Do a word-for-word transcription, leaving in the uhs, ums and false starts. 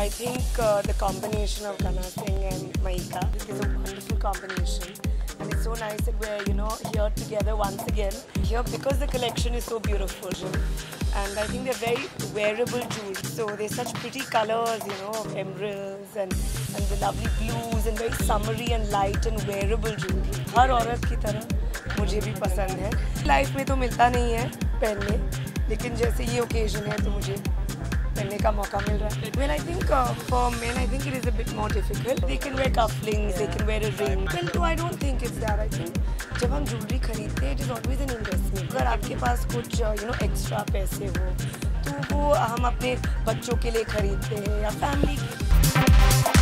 I think uh, the combination of Kana Singh and Mahika is a wonderful combination. And it's so nice that we're, you know, here together once again. Here because the collection is so beautiful. And I think they're very wearable jewelry. So they're such pretty colors, you know, of emeralds and, and the lovely blues and very summery and light and wearable jewelry. हर औरत की तरह मुझे भी पसंद है. Life में तो मिलता नहीं है पहनने, लेकिन जैसे ये ओकेजन है तो मुझे पहनने का मौका मिल रहा है. Well, I think uh, for men, I think it is a bit more difficult. They can wear cufflinks, they can wear a ring. Well, no, I don't think it's that. I think जब हम jewellery खरीदते हैं, it is always an investment. अगर आपके पास कुछ you know extra पैसे हो, तो वो हम अपने बच्चों के लिए खरीदते हैं या फैमिली के लिए.